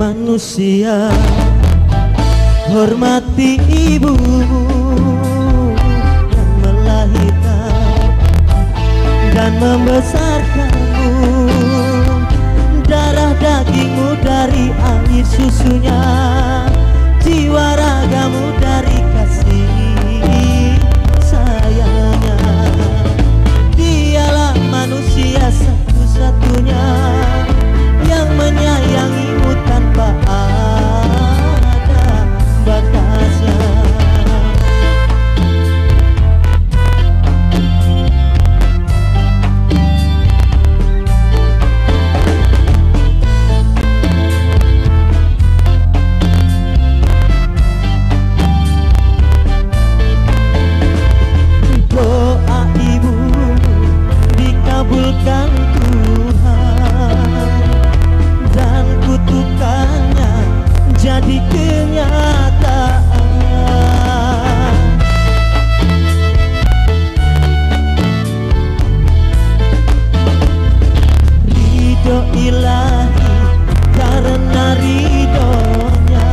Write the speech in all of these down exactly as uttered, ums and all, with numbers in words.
manusia, hormati ibu yang melahirkan dan membesarkanmu. Darah dagingmu dari air susunya, jiwa ragamu dari kasih sayangnya. Dialah manusia satu-satunya yang menyayangimu tanpa ada batasnya. Doa ibu dikabulkan Tuhan dan kutukannya jadi kenyataan. Ridho ilahi karena ridhonya,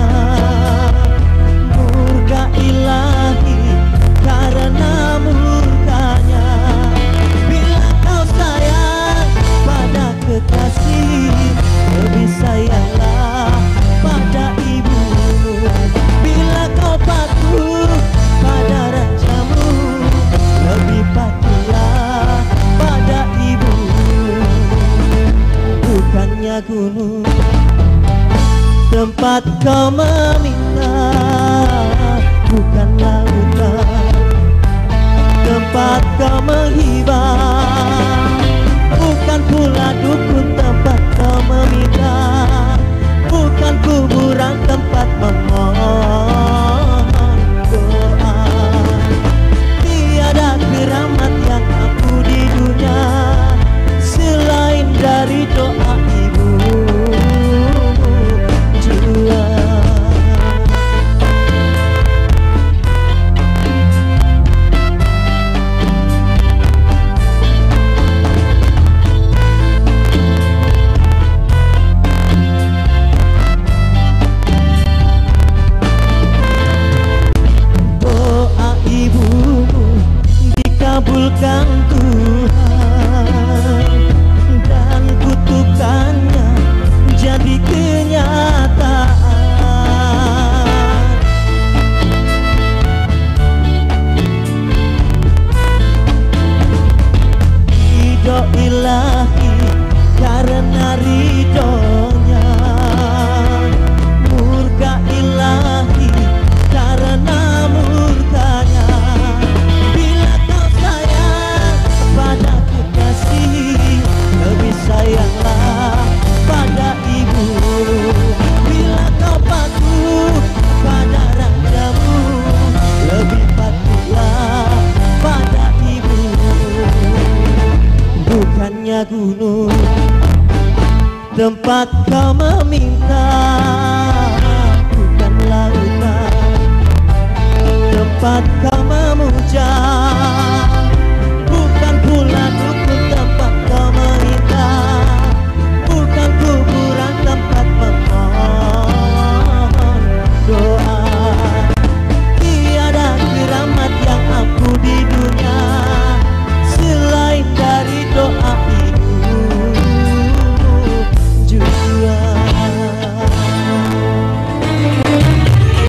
murka ilahi karena murkanya. Bila kau sayang pada kekasih, lebih sayanglah pada ibumu. Bila kau patuh pada rajamu, lebih patuhlah pada ibumu. Bukannya gunung tempat kau meminta, bukan lautan tempat kau menghibah, bukan pula dukun tempat kau meminta, bukan kuburan tempat memohon doa. Tiada keramat yang ampuh di dunia selain dari doa ibu jua. Doa ibumu dikabulkan Tuhan dan kutukannya jadi kenyataan. Ridho ilahi karena ridhonya, murka ilahi karena murkanya. Bila kau sayang pada kekasih, lebih sayanglah pada ibu. Bila kau patuh pada rajamu, lebih patuhlah pada ibu. Bukannya gunung tempat kau meminta, bukan lautan tempat kau memuja,